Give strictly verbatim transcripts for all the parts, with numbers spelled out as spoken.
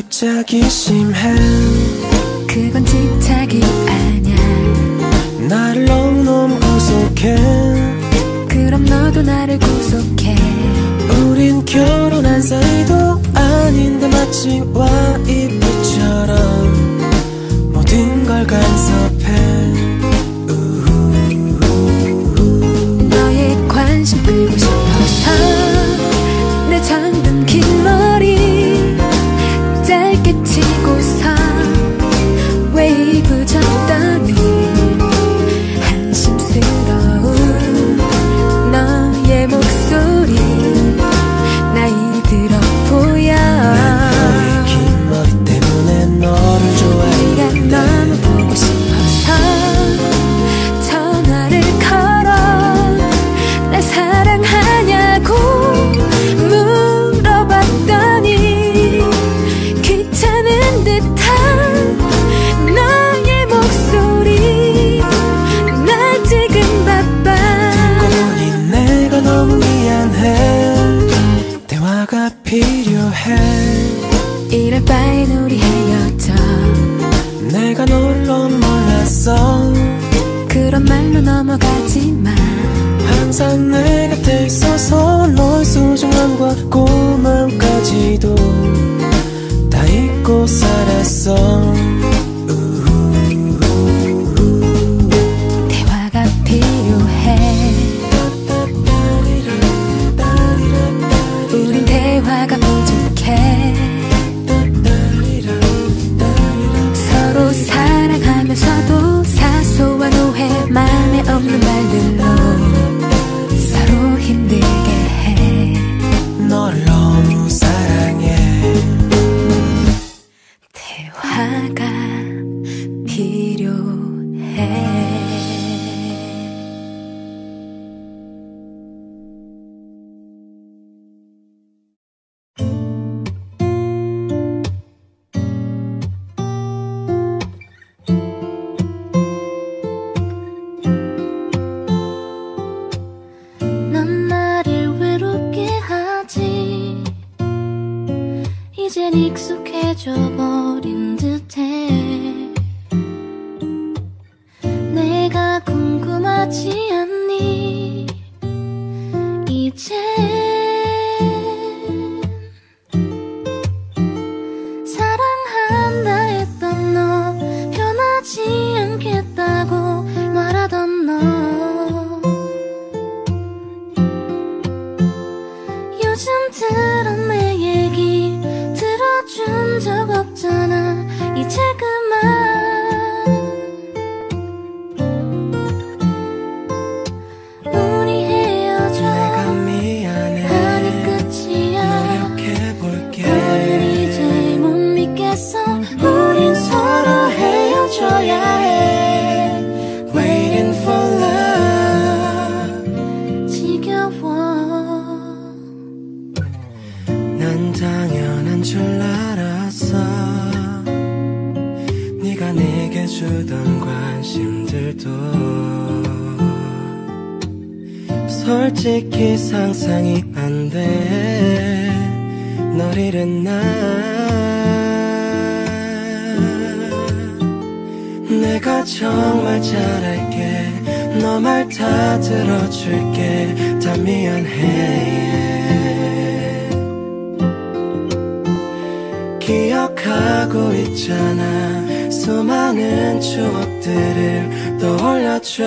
집착이 심해. 그건 집착이 아냐. 나를 너무너무 구속해. 그럼 너도 나를 구속해. 우린 결혼한 사이도 아닌데 마치 와이프처럼 모든 걸 간섭해. 너의 관심 끌고 싶어서 내 잠든 긴 머리 짧게 치고서 웨이브 줬더니 한심스러운 너의 목소리 나이 들어 보여. 너의 긴 머리 때문에 너를 좋아해. 네가 너무 보고 싶어서 전화를 걸어 날 사랑하냐고 물어봤더니 귀찮은 듯한 너의 목소리 나 지금 바빠. 듣고 보니 내가 너무 미안해. 대화가 필요해. 이럴 바엔 우리 헤어져. 내가 너를 너무 몰랐어. 그런 말로 넘어가지 마. 항상 내 곁에 있어서 너의 소중함과 고마움까지도 다 잊고 살았어. 대화가 필요해. 우린 대화가 부족해. 서로 사랑하면서도 사소한 오해 맘에 없는 말들로 서로 힘들게 해. 너를 너무 사랑해. 대화가 필요해. 넌 나를 외롭게 하지. 이젠 익숙해져 버린 듯해. 내가 궁금하지 않니? 이젠 사랑한다 했던 너, 변하지 않겠다고 말하던 너, 요즘 들은 내 얘기 들어준 적 없잖아. 이제 그만. 우리 헤어져. 내가 미안해. 아니 끝이야. 노력해볼게. 나는 이제 못 믿겠어. 우린 서로 헤어져야 해. Waiting for love. 지겨워. 난 당연한 줄 알았어. 네가 내게 주던 관심들도 솔직히 상상이 안 돼. 널 잃은 날 내가 정말 잘할게. 너 말 다 들어줄게. 다 미안해. 기억하고 있잖아. 수많은 추억들을 떠올려줘.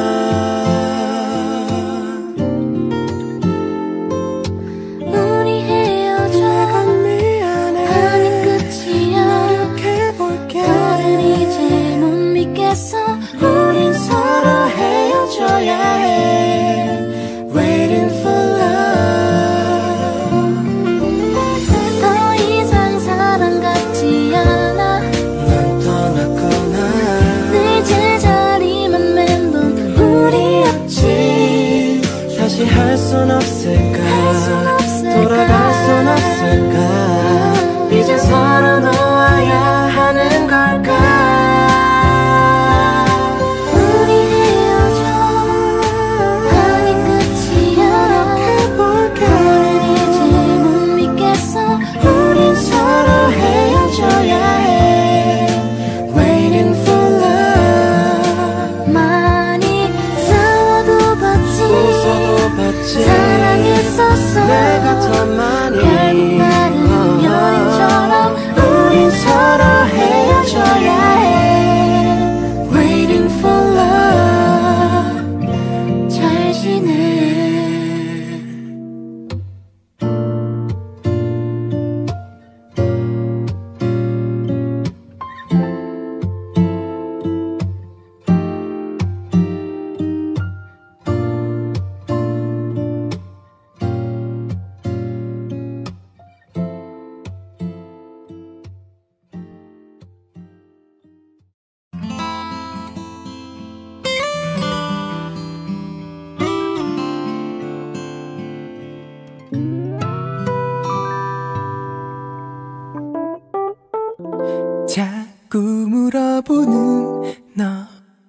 우리 헤어져. 내가 미안해. 아니 끝이야. 노력해볼게. 너는 이제 못 믿겠어. 우린 서로 헤어져야 해. Waiting for love. 더 이상 사랑 같지 않아. 난 떠났구나. 내 제자리만 맴돈 우리였지. 다시 할 순 없을까? 할 순 없을까? 돌아갈 순 없을까? 이제 서로 놓아야 하는 걸까? 우리 헤어져. 아니 끝이야. 노력해볼게. 너는 이제 못 믿겠어. 우린 서로 헤어져. 내가 더 많이 결국 나는 여인처럼 우린 서로 헤어져야 해. Waiting for love. 잘 지내. 자꾸 물어보는 너,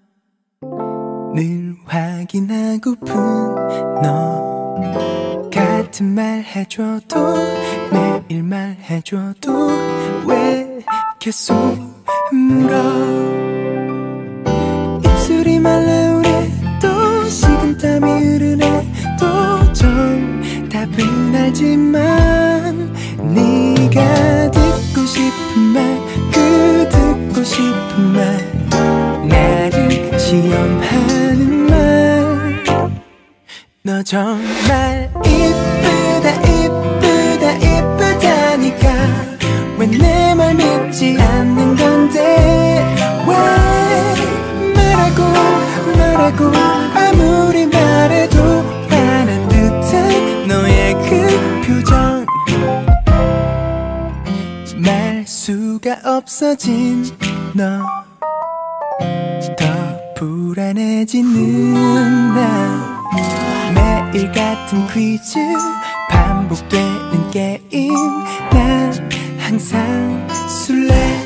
늘 확인하고픈 너, 같은 말 해줘도 매일 말해줘도 왜 계속 물어. 입술이 말라오래 또 식은땀이 흐르네 또 좀 답은 알지만 네가 듣고 싶은 말 그 듣고 싶은 말 나를 시험하는 말. 너 정말 이쁘다 이쁘다 이쁘다니까 왜 내 말 믿지 않는 건데 왜 말하고 말하고 아무리 말해도 화난 듯한 너의 그 표정 말 수가 없어진 너 더 불안해지는 나 매일 같은 퀴즈 반복되는 게임 난 항상 술래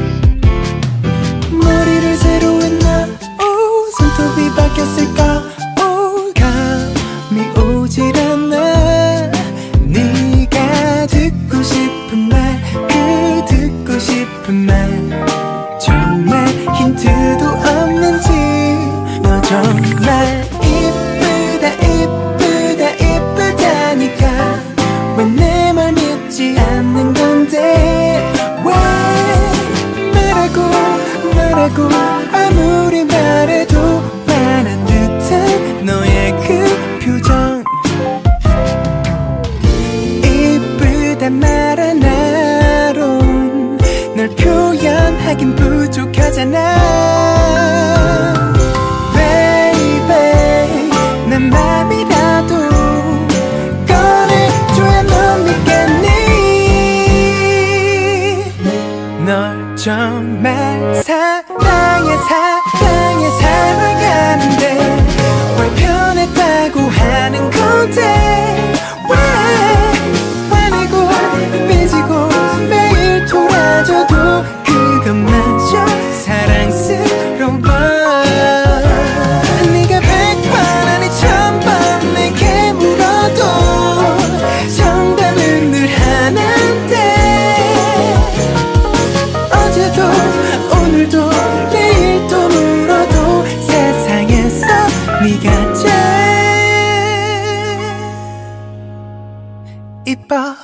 머리를 새로 했나 오 손톱이 바뀌었을까 오 감이 오질 않아 네가 듣고 싶은 말 그 듣고 싶은 말 정말 힌트도 없는지 너 정말 이쁘다 이쁘다 이쁘다니까 왜 내 말 믿지 않는 건데 왜 말하고 말하고 아무리 말해도 화난 듯한 너의 그 표정 이쁘단 말 하나론 널 표현하긴 부족하잖아 Baby 난 맘이라도 꺼내줘야 넌 믿겠니 널 정말 사랑해 사랑해 사랑하는데 왜 변했다고 하는 건데 왜 화내고 삐지고 매일 돌아줘도 그것마저 사랑스러워 네가 백번 아니 천번 내게 물어도 정답은 늘 하나인데 어제도 오늘도 내일도 물어도 세상에서 네가 제일 이뻐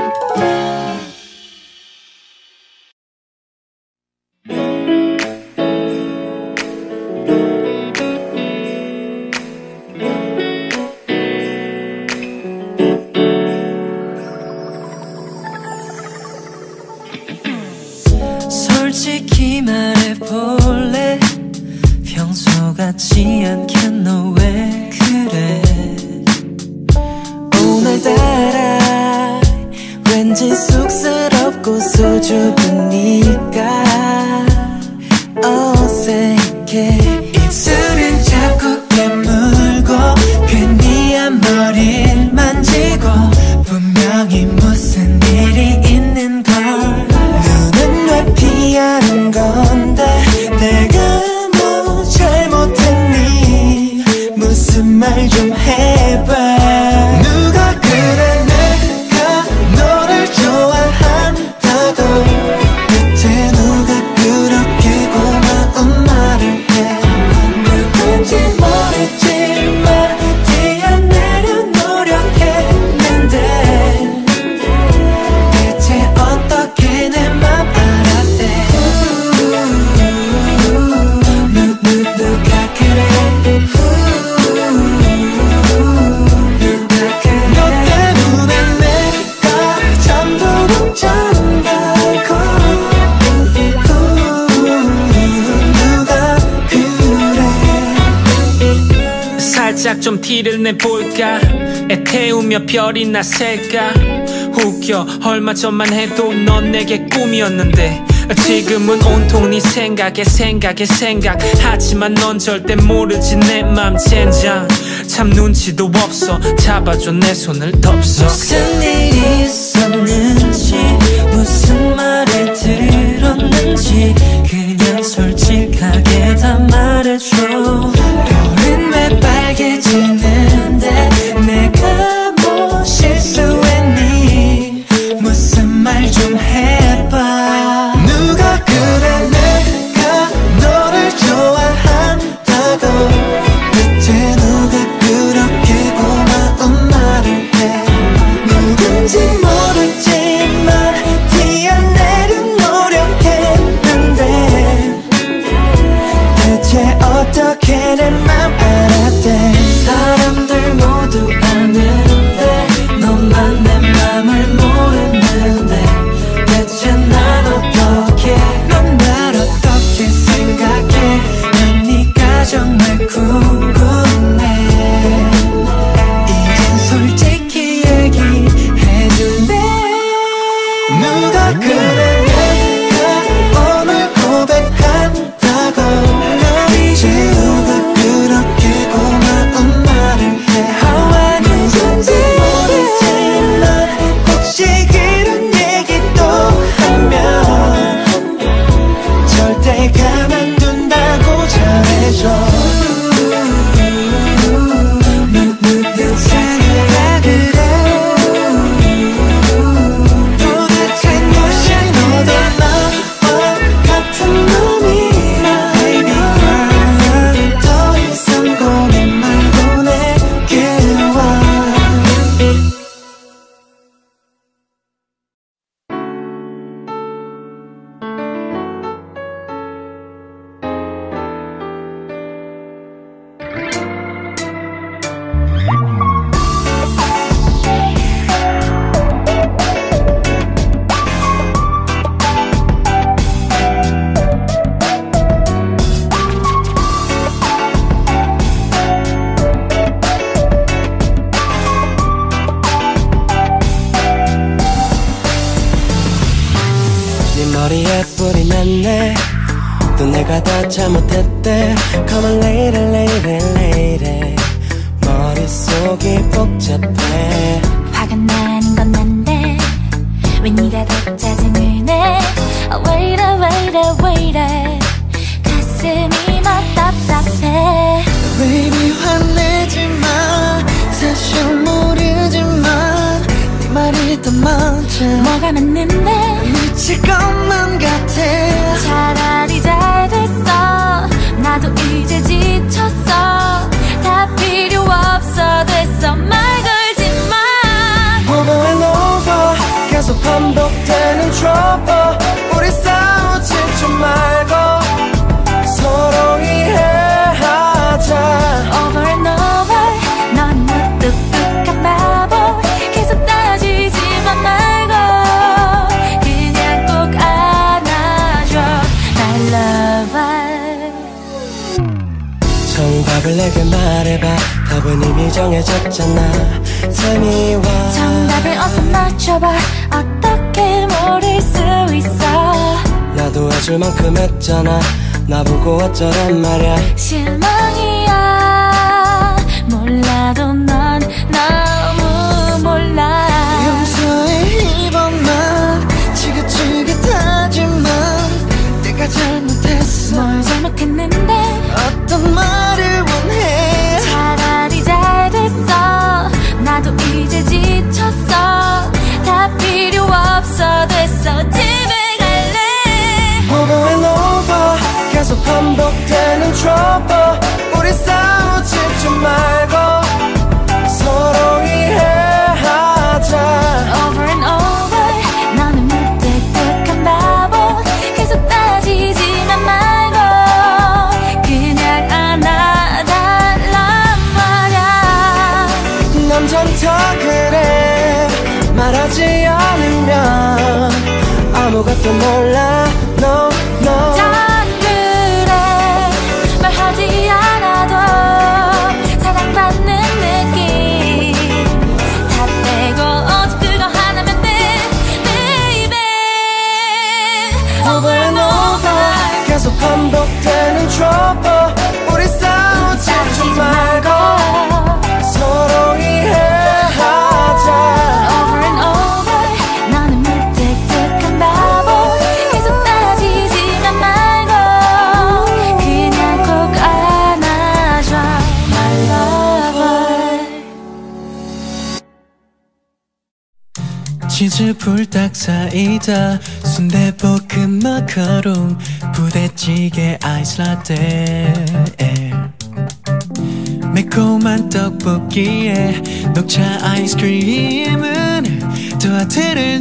솔직히 말해볼래 평소같지 않겠노 왜 그래 오늘따라 왠지 쑥스럽고 수줍으니까 어색해 입술은 자꾸 깨물고 괜히 앞머리를 만지고 분명히 무슨 일이 있는 걸 눈은 왜 피하는 건데 내가 뭐 잘못했니 무슨 말 좀 해봐 누가 그래 내가 너를 좋아한다고 대체 누가 그렇게 고마운 말을 해 살짝 좀 티를 내볼까 애태우며 별이나 셀까 웃겨 얼마 전만 해도 넌 내게 꿈이었는데 지금은 온통 네 생각에 생각에 생각 하지만 넌 절대 모르지 내 맘 젠장 참 눈치도 없어 잡아줘 내 손을 덥석 무슨 일이 있었는지 무슨 말을 들었는지 그냥 솔직하게 다 말해줘 별은 왜 빨개지는데 내가 뭐 실수했니 무슨 말 좀 해봐 누가 그래 내가 너를 좋아한다고 대체 누가 그렇게 고마운 말을 해 누군지 모르지만 뛰어내려 노력했는데 대체 어떻게 내 맘 알았대 사람들 모두 아는데 너만 내 맘을 모르는데 대체 난 어떻게 넌 날 어떻게 생각해 난 네가 정말 궁금해 이젠 솔직히 얘기해줄래 누가 그래 내가 오늘 고백한다고 이제 누가 그렇게 고마운 말을 해 누군지 모르지만 혹시 그런 얘기 또 하면 절대 가만둔다고 잘해줘 누구야 그래 도대체 무엇이 너도 나와 같은 놈이야 Baby girl 더 이상 고민 말고 내게 와 네 머리에 뿌리 났네 또 내가 다 잘못했대 Come on lady lady lady 머릿속이 복잡해 화가 나는 건 난데 왜 네가 더 짜증을 내 oh, wait a wait a wait a 가슴이 막 답답해 Baby 화내지 마 사실 모르지만 네 말이 더 많지 뭐가 맞는데 미칠 것만 같아 차라리 잘 됐어 나도 이제 지쳤어 다 필요 없어 됐어 말 걸지 마 Over and over 계속 반복되는 trouble 우리 싸우지 좀 말고 서로 이해하자 Over and over 넌 무뚝뚝한 바보 계속 따지지만 말고 그냥 꼭 안아줘 My lover 정답을 내게 말해봐 답은 이미 정해졌잖아 Tell me why 정답을 어서 맞춰봐 어떻게 모를 수 있어 나도 해줄 만큼 했잖아 나보고 어쩌란 말이야 실망이야 몰라도 넌 너무 몰라 용서해 이번만 지긋지긋하지만 내가 잘못했어 뭘 잘못했는데 어떤 말을 원해 차라리 잘 됐어 나도 이제 지쳤어 다 필요 없어 됐어 집에 갈래 Over and over 계속 반복되는 trouble 우리 싸우지 좀 말고 서로 이해하자 Over and over 너는 무뚝뚝한 바보 계속 따지지만 말고 그냥 안아달란 말야 난 전다 그래 말하지 않으면 아무것도 몰라 No no 난 그래 말하지 않아도 사랑받는 치즈 불닭 사이다 순대볶음 마카롱 부대찌개 아이스라떼 매콤한 떡볶이에 녹차 아이스크림은 또 하트를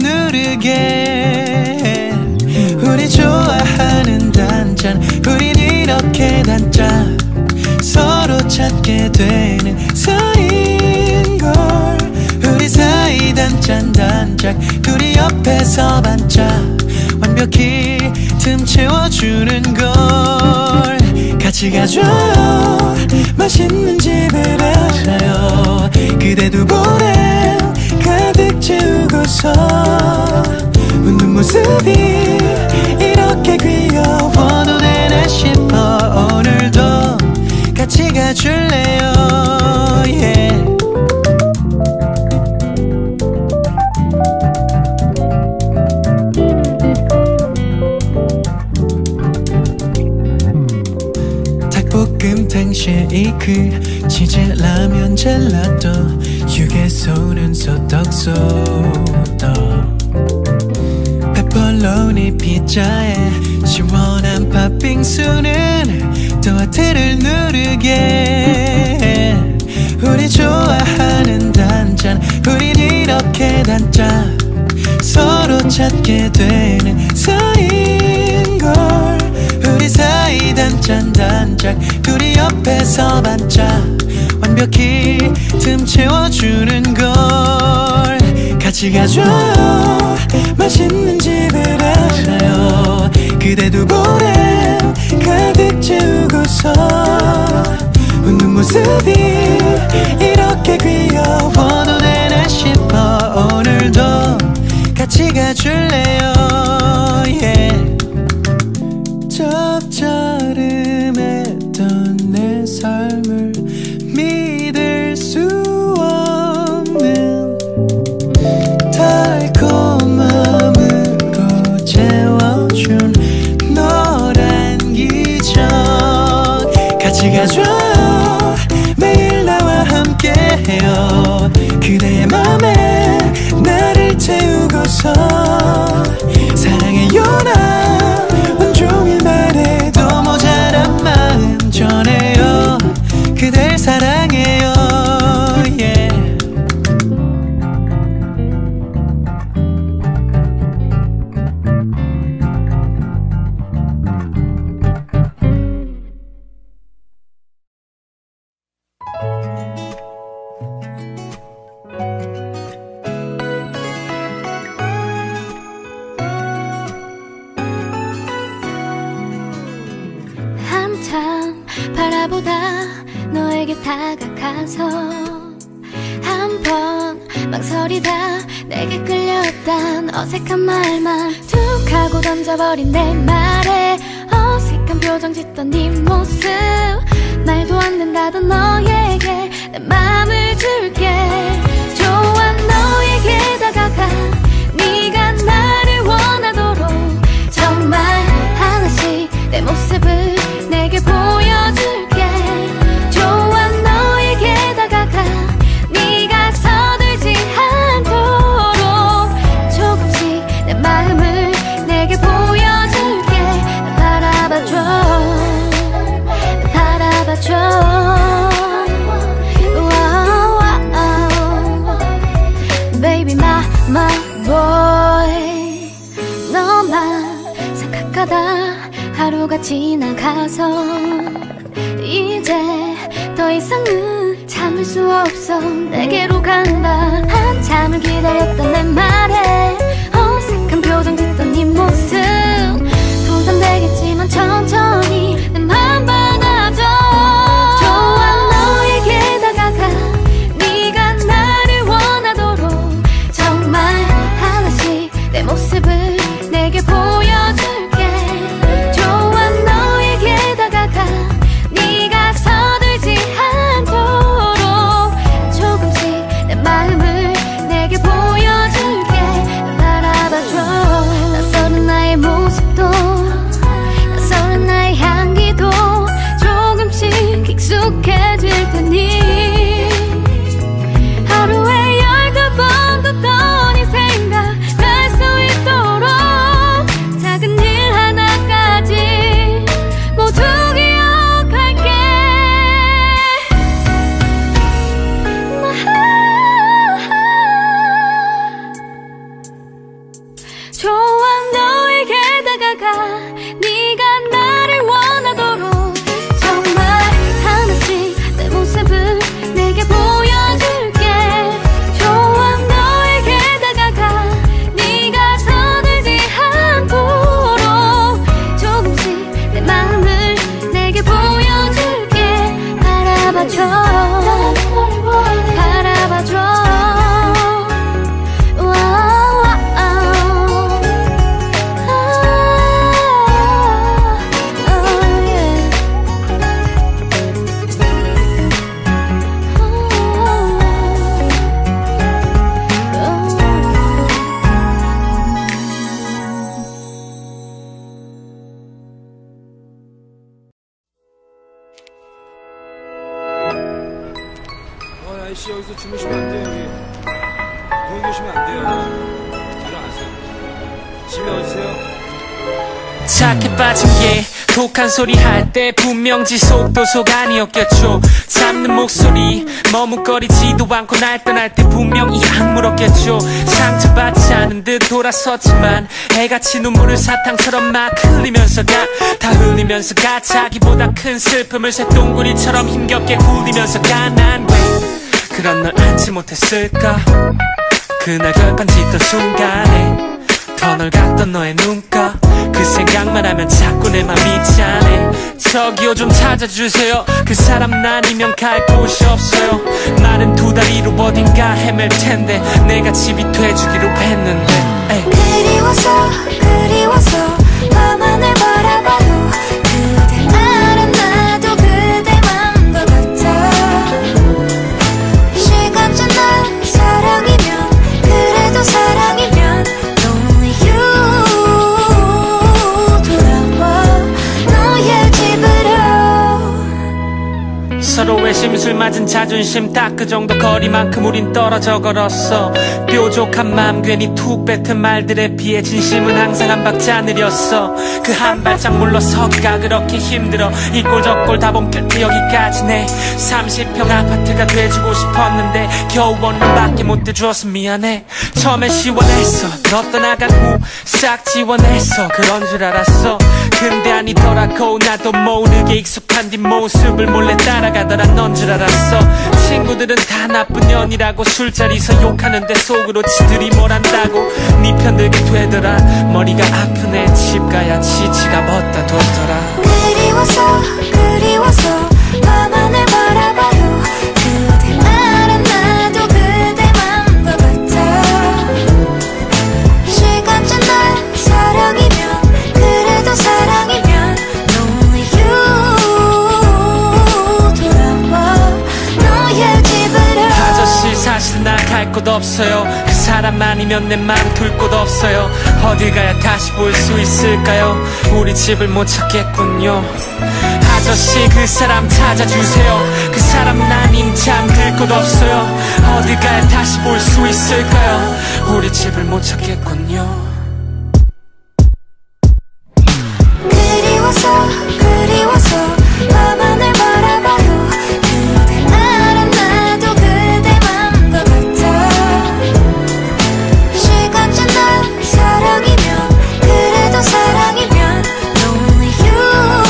누르게 우리 좋아하는 단짠 우린 이렇게 단짠 서로 찾게 되는 사이인걸 우리 사이 단짠 단짝 둘이 옆에서 반짝 완벽히 틈 채워주는 걸 같이 가줘요 맛있는 집을 알아요 그대 두 볼에 가득 채우고서 웃는 모습이 이렇게 귀여워도 되나 싶어 오늘도 같이 가줄래요 yeah. 닭볶음탕 쉐이크 치즈 라면 젤라또 휴게소는 소떡소떡 페퍼로니 피자에 시원한 팥빙수는 또 하트를 누르게 우리 좋아하는 단짠 우린 이렇게 단짠 서로 찾게 되는 사이인걸 우리 사이 단짠 단짝 둘이 옆에서 반짝 완벽히 틈 채워주는 걸 같이 가줘요 맛있는 집을 알아요 그대 두 볼에 가득 채우고서 웃는 모습이 이렇게 귀여워도 되나 싶어 오늘도 같이 가줄래요 yeah. 짭짤음했던 내 삶을 믿을 수 없는 달콤함으로 채워준 너란 기적 같이 가줘요 매일 나와 함께해요 그대의 맘에 나를 채우고서 사랑해요 나 온종일 말해도 모자란 마음 전해요 그댈 사랑해요 yeah. 한참 바라보다 너에게 다가가서 한 번 망설이다 내게 끌려왔단 어색한 말만 툭 하고 던져버린 내 말에 어색한 표정 짓던 네 모습 말도 안 된다던 너에게 내 맘을 줄게 좋아 너에게 다가가 네가 나를 원하도록 정말 하나씩 내 모습을 내게 보여줄게 좋아 너에게 다가가 네가 서둘지 않도록 조금씩 내 마음을 내게 보여줄게 바라봐줘 바라봐줘 Baby my my boy 너만 생각하다 하루가 지나가서 이제 더 이상은 참을 수 없어 내게로 간다 한참을 기다렸던 내 말에 어색한 표정 짓던 네 모습 부담되겠지만 천천히 내 맘 받아줘 좋아 너에게 다가가 네가 나를 원하도록 정말 하나씩 내 모습을 내게 보여줄게 좋아 너에게 다가가 네가 서둘지 않도록 조금씩 내 마음을 내게 보여줄게 바라봐줘 낯설은 나의 모습도 낯설은 나의 향 아저씨 여기서 주무시면 안 돼요. 여기 거기 계시면 안 돼요. 일어나세요. 집에 어디세요? 착해 빠진 게 독한 소리 할 때 분명 지속도속 아니었겠죠. 잡는 목소리 머뭇거리지도 않고 날 떠날 때 분명 이 악물었겠죠. 상처받지 않은 듯 돌아섰지만 애같이 눈물을 사탕처럼 막 흘리면서 가. 다 흘리면서 가. 자기보다 큰 슬픔을 새똥구리처럼 힘겹게 굴리면서 가. 난 왜 그런 널 안지 못했을까. 그날 결판 짓던 순간에 더 널 같던 너의 눈가. 그 생각만 하면 자꾸 내 맘이 짠해. 저기요 좀 찾아주세요. 그 사람 아니면 갈 곳이 없어요. 나는 두 다리로 어딘가 헤맬 텐데 내가 집이 돼주기로 했는데. 에이. 그리워서 그리워서 밤하늘 바라봐도 그대 알아 나도 그대 맘도 같아. 시간 지나 사랑이면 그래도 사랑이면 Only you 돌아와 너의 집으로. 서로의 심술 맞은 자존심 딱 그 정도 거리만큼 우린 떨어져 걸었어. 뾰족한 맘 괜히 툭 뱉은 말들에 비해 진심은 항상 한 박자 느렸어. 그 한 발짝 물러서기가 그렇게 힘들어. 이 꼴 저 꼴 다 본 끝에 여기까지네. 삼십 평 아파트가 돼주고 싶었는데 겨우 원룸밖에 못 돼줘서 미안해. 처음엔 시원했어. 너 떠나간 후 싹 지원했어. 그런 줄 알았어. 근데 아니더라고. 나도 모르게 익숙한 네 모습을 몰래 따라가더라. 넌 줄 알았어. 친구들은 다 나쁜 년이라고 술자리에서 욕하는데 속으로 지들이 뭘 안다고 네 편들게 되더라. 머리가 아프네. 집 가야 지치가 벗다 뒀더라. 그리워서 그리워서 밤하늘 바라봐도 그대 알아 나도 그대 맘도 같아. 시간 지나 사랑이면 그래도 사랑이면 Only you 돌아와 너의 집으로. 아저씨 사실 난 갈 곳 없어요. 그 사람 아니면 내 맘 둘 곳 없어요. 어딜 가야 다시 볼 수 있을까요. 우리 집을 못 찾겠군요. 아저씨 그 사람 찾아주세요. 그 사람 아닌 잠들 곳 없어요. 어딜 가야 다시 볼 수 있을까요. 우리 집을 못 찾겠군요. 그리워서 그리워서 밤하늘 바라봐도 그대 알아 나도 그대 맘도 같아. 시간 지나 사랑이면 그래도 사랑이면 Only you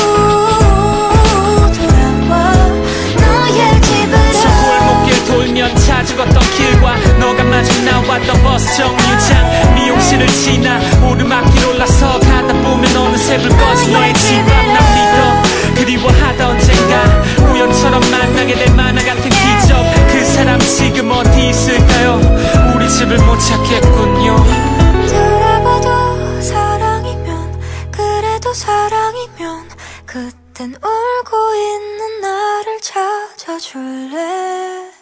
돌아와 너의 집으로. 저 골목길 돌면 자주 걷던 길과 너가 마중 나왔던 버스 정류장 미용실을 지나 오르막길 올라서 가다 보면 어느새 불 꺼진 너의 집 앞. 난 믿어 그리워하다 언젠가 우연처럼 만나게 될 만화 같은 기적. 그 사람 지금 어디 있을까요. 우리 집을 못 찾겠군요. 돌아봐도 사랑이면 그래도 사랑이면 그땐 울고 있는 나를 찾아줄래.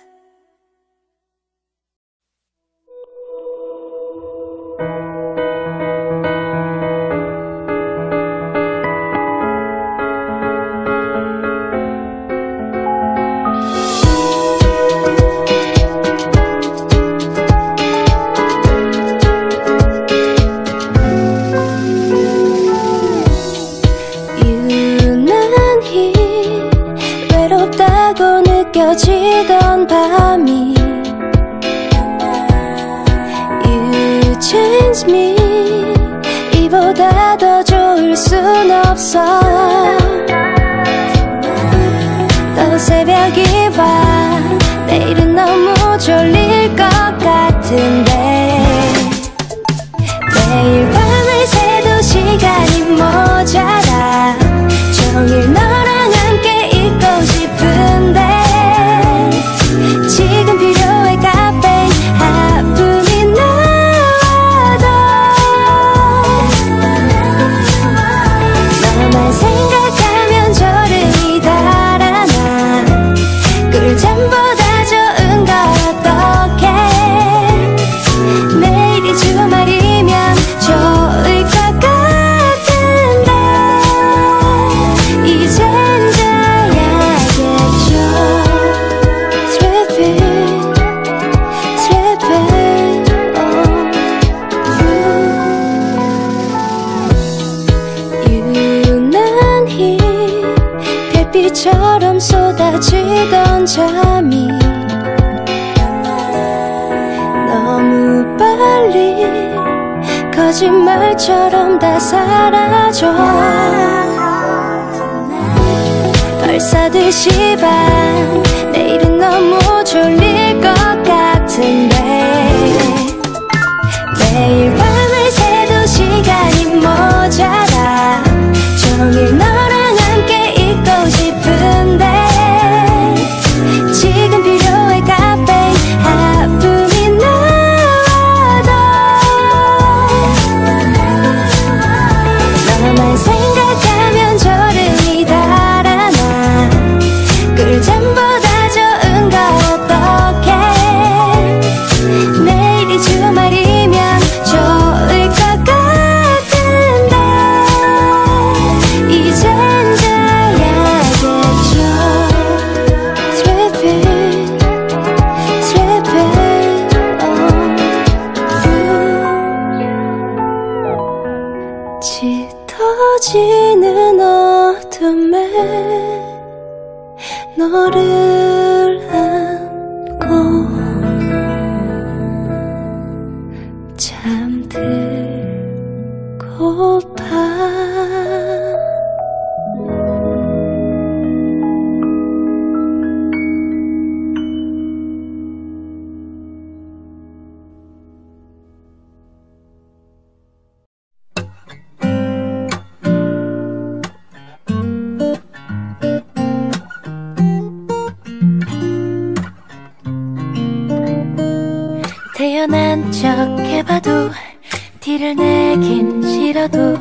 유난히 외롭다고 느껴지던 밤이 You changed me. 이보다 더 좋을 순 없어. 또 새벽이 와 내일은 너무 졸릴 것 같은데 매일 밤을 새도 시간이 모자라. 종일 너랑 함께 있고 싶은데 지금 필요해 카페인 한 분이 나와도 너만 생각하면 졸음이 달아나. 꿀잠보다 좋은 걸 잠이 너무 빨리 거짓말처럼 다 사라져. 벌써 두 시 반 내일은 너무 졸릴 것 같은데 매일 밤을 새도 시간이 모자라. 종일 너랑 함께 있고 싶은데 지금 필요해 카페인 하품이 나와도 너만 생각하면 졸음이 달아나. 꿀잠보다 좋은 거 어떡해. 내일이 주말이면 좋을 것 같은데 이젠 자야겠죠. Slipping, slipping on you. 짙어지는 어둠에 너를 안고 잠들고파. 태어난 척 해봐도 티를 내긴 싫어도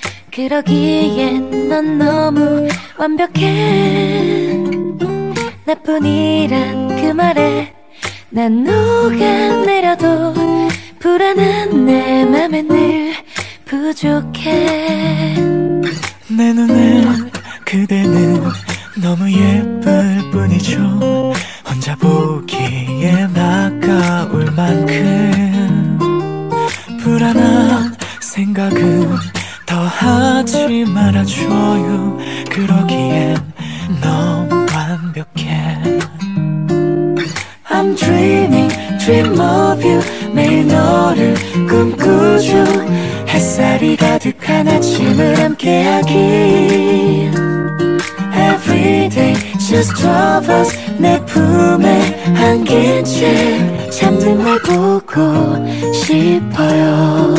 그러기엔 넌 너무 완벽해. 나뿐이란 그 말에 난 녹아내려도 불안한 내 맘엔 늘 부족해. 내 눈엔 그대는 너무 예쁠 뿐이죠. 혼자 보기에 아까울 만큼 불안한 생각은 더 하지 말아줘요. 그러기엔 너무 완벽해. I'm dreaming, dream of you. 매일 너를 꿈꾸죠. 햇살이 가득한 아침을 함께하기. Every day, just two of us. 내 품에 안긴 채 잠든 날 보고 싶어요.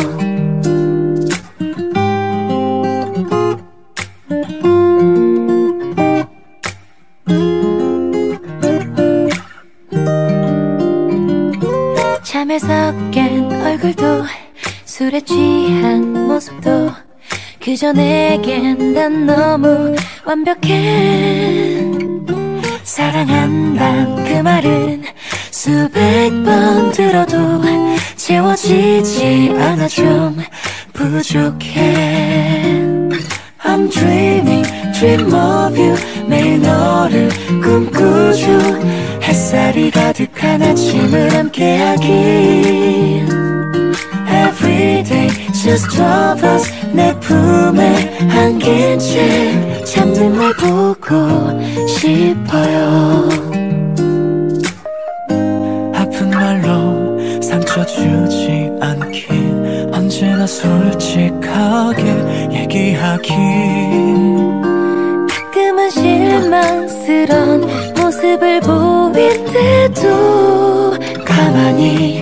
잠에서 깬 얼굴도 술에 취한 모습도 그저 내겐 난 너무 완벽해. 사랑한단 그 말은 수백 번 들어도 채워지지 않아. 좀 부족해. I'm dreaming, dream of you. 매일 너를 꿈꾸죠. 햇살이 가득한 아침을 함께하기. Every day, just two of us. 내 품에 안긴 채 잠든 날 보고 싶어요. 아픈 말로 상처 주지 않기. 언제나 솔직하게 얘기하기. 가끔은 실망스런 모습을 보인데도 가만히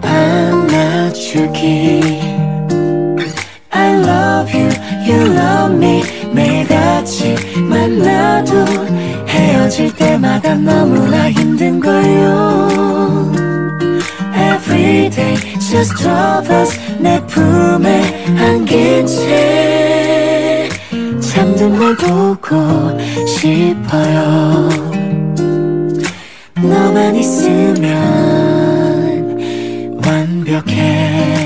안아주기. I love you, you love me. 매일같이 만나도 헤어질 때마다 너무나 힘든걸요. Every day, just two of us. 내 품에 안긴 채 잠든 날 보고 싶어요. 너만 있으면 완벽해.